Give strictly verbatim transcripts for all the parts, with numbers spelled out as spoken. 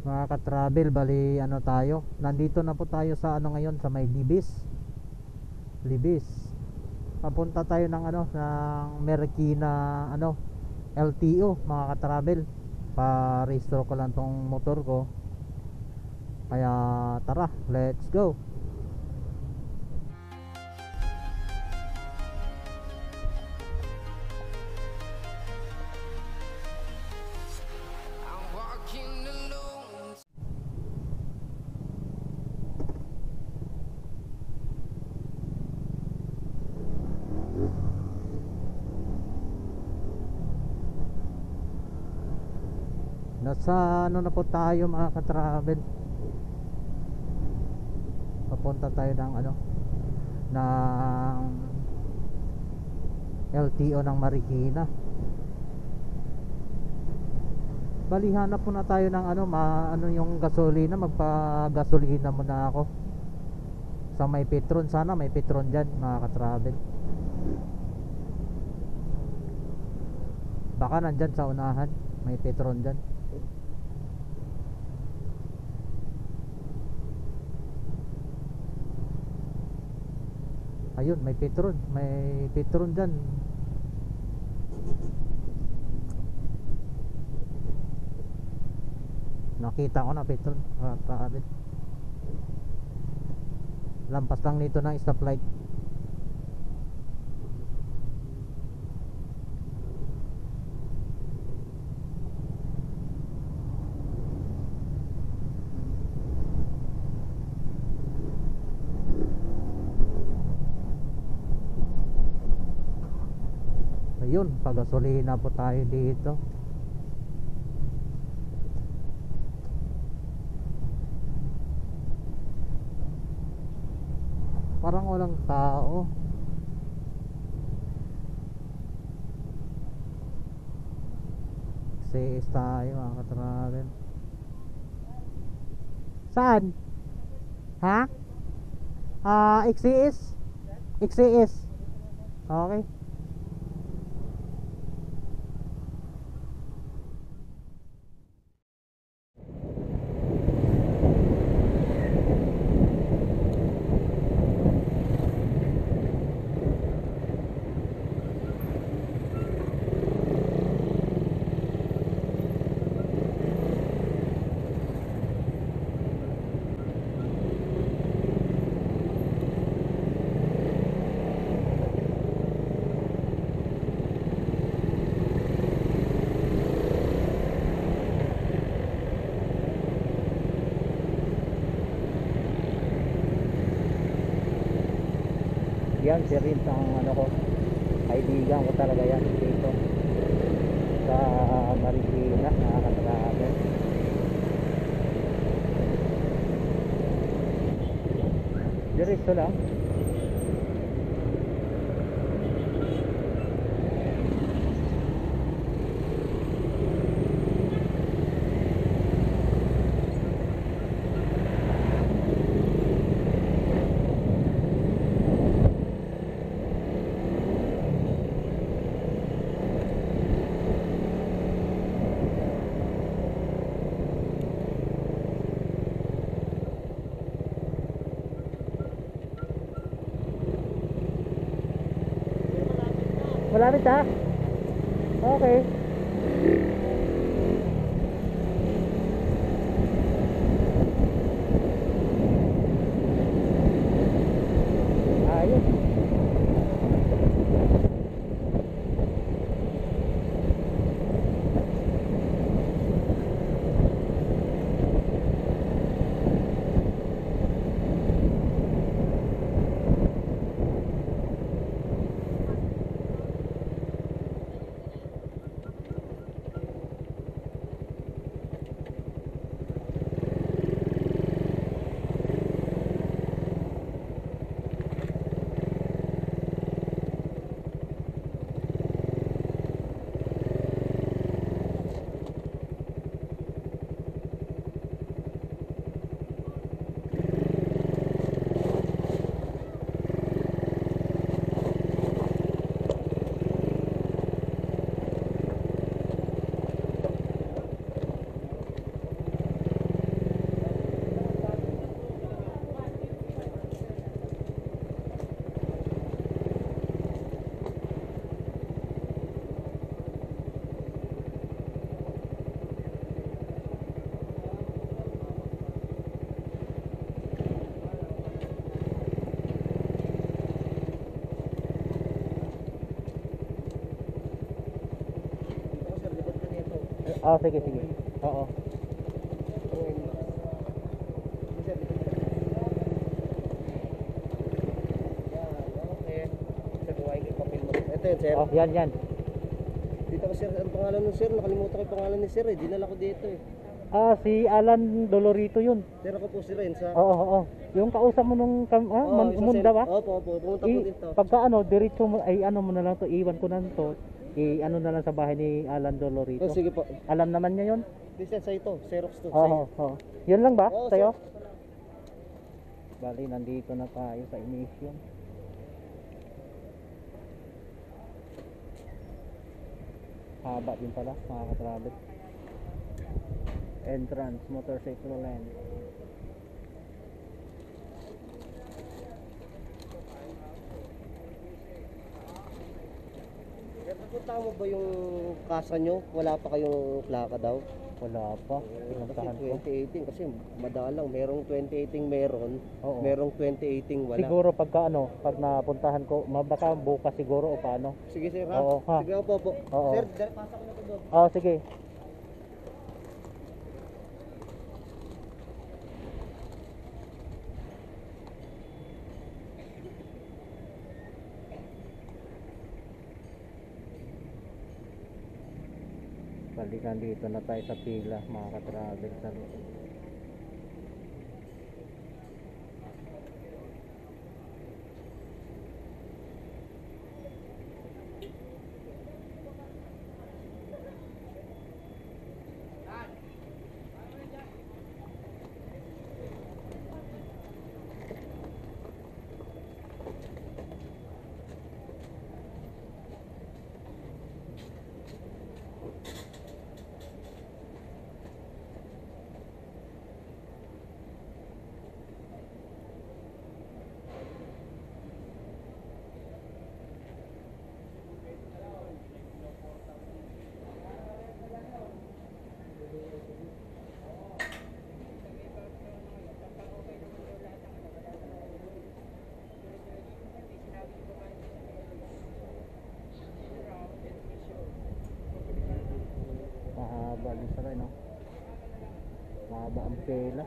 mga ka-travel, bali ano tayo, nandito na po tayo sa ano ngayon, sa may Libis. Libis. Papunta tayo ng ano, ng Marikina ano, L T O mga ka-travel. Pa-restore ko lang tong motor ko. Kaya tara, let's go. Nasa ano na po tayo mga ka-travel. Papunta tayo ng ano, ng L T O ng Marikina. Bali hanap po na tayo ng ano, ma, ano yung gasolina, magpa-gasolina muna ako sa may Petron. Sana may Petron dyan mga ka-travel. Baka nandyan sa unahan may Petron dyan. Ayun, may Petron, may Petron dyan. Nakita ko na Petron. Grabe. Lampas lang nito ng stoplight. Ayun, pagasolina po tayo dito. Parang walang tao. C S tayo mga ka-travel. Saan? Ha? Ah, uh, X C S? X C S. Okay. Yan si Rin ang ano ko, kaibigan ko talaga yan dito sa Marikina mga ka-travel. Diretso lang. Malapit ha? Okay. Ayos. Ah, sige, sige. Oo. Ito yun, sir. Oh, yan, yan. Dito ko, sir. Ang pangalan ng sir, nakalimutan ko yung pangalan ni sir eh. Dinala ko dito eh. Ah, si Alan Dolorito yun. Sir, ako po si Renza. Oo, oo, oo. Yung kausap mo nung kam, ah, Oo, mun- isa, umunda sir. ba? Opo, opo. Pumunta po I, dito. pagka ano, diretso mo, ay ano mo na lang to, iwan ko na to. I ano na lang sa bahay ni Alan Dolorito. Oh, sige po. Alam naman niya yun? This is sa ito. Xerox to. Oo, oo. Yun lang ba? Oo, Sa'yo? sir. Bali, nandito na tayo sa emission. Haba din pala, mga ka-travel. Entrance, motorcycle lane. Sir, napunta mo ba yung kasa nyo? Wala pa kayong plaka daw? Wala pa, Kasi pinuntahan ko. twenty eighteen kasi madalang. Merong twenty eighteen meron. Oo. Merong twenty eighteen wala. Siguro pagka ano, pag napuntahan ko, ma- baka bukas siguro o paano. Sige sir ha? Oo, ha? Sige po po. Oo. Sir, dali pasa ko na to doon. Ah, sige. Balikan dito na tayo sa pila, mga ka-travel sa mahaba din sa rin, no? Mahaba ang pila.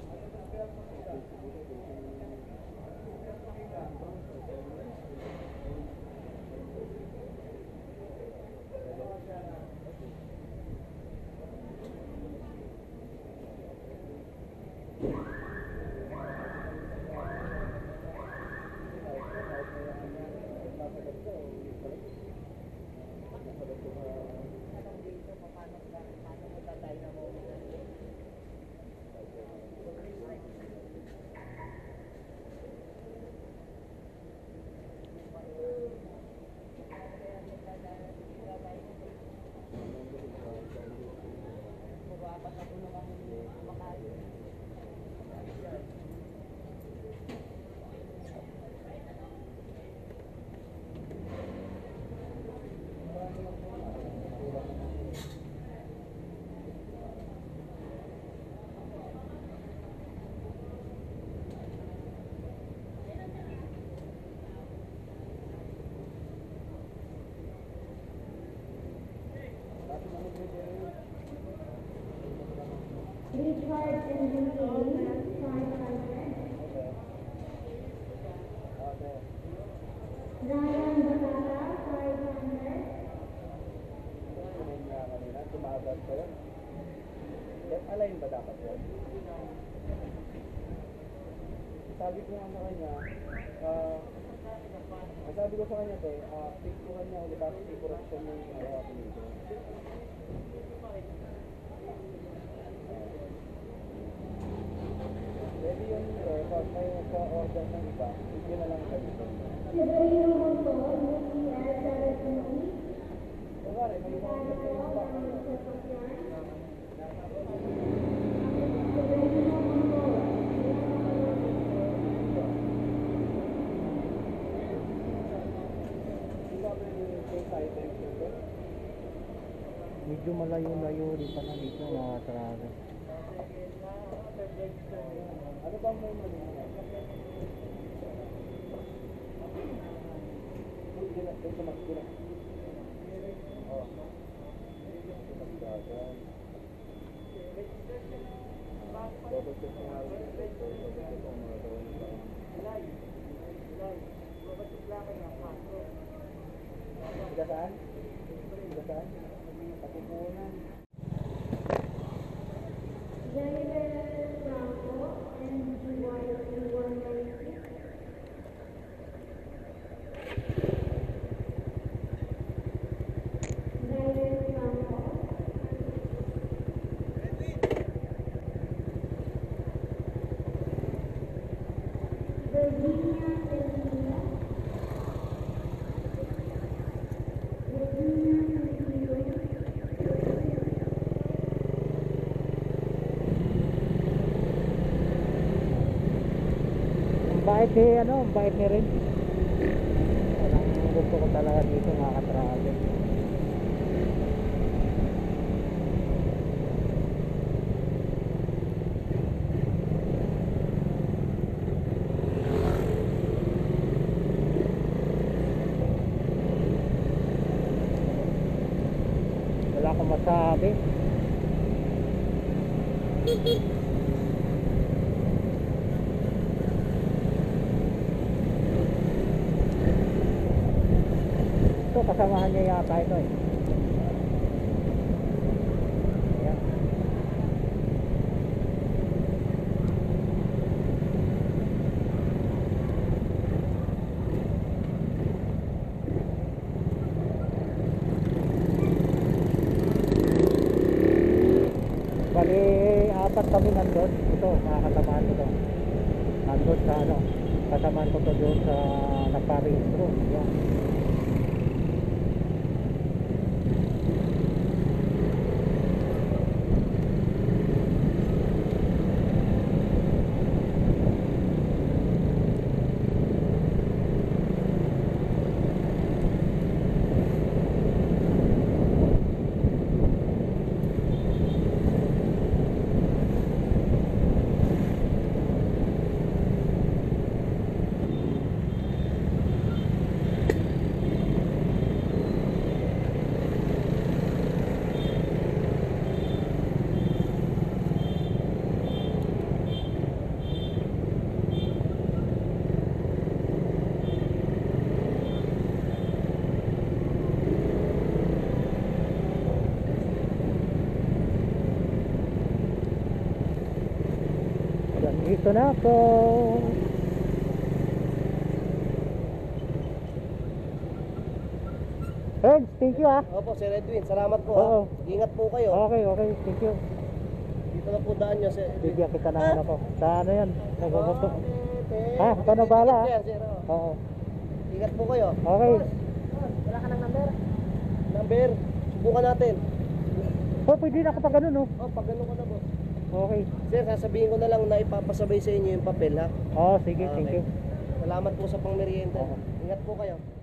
Richard and Vinny, five hundred. Ryan Batata, five hundred. Alayin ba dapat yun? Sabi ko nga sa kanya, ah, ang sabi ko sa kanya, te, ah, pick ko kanya ulit tapos i-correction mo yung araw ako nito. Pwede yun, sir, pag may sa-order ng iba, hindi na lang kayo dito. Severino Montol, U P L seventy. Kunwari, may order sa iba, ano? Severino Montol. Medyo malayo-layo rin pala dito, mga travel. Ano ba mo mali mo? Dito na, dito na, dito na. Oh. Pagdagan. Double check mo nga rin. Double check mo mga gawin sa Bigasan? Bigasan? Katipunan. Javier Franco and Juwaya Iwanay. Javier Franco. Virginia Cecilia. Virginia Cecilia. Ang bait ni ano, ang bait ni rin. Parang gusto ko talaga dito mga katrabe. Wala akong masabi. Ito, kasamahan niya yata ito eh. Ayan. Bali, apat kami nandun. Ito, mga kasamahan ko to. Nandun sa ano, kasamahan ko to doon sa nagpa-rehistro. Ayan. Dito na ako. Friends, thank you ah. Opo, Sir Edwin, salamat po. Oo. Ha? Ingat po kayo. Okay, okay, thank you. Dito na po daan nyo, Sir Edwin. Bigyan kita ng ano ko. Sa ano yan? Nagugusto. Okay. Ah, ikaw na bahala, ah. Sir, sir, oo. Oo. Ingat po kayo. Okay. Wala ka ng number? Number? Subukan natin. Oh, pwede na ako pag ganun, oh. Oh, pag ganun ko na po. Okay. Sir, sasabihin ko na lang na ipapasabay sa inyo yung papel, ha? Oh, sige, thank Okay. you. Salamat po sa pangmerienda. Oo. Ingat po kayo.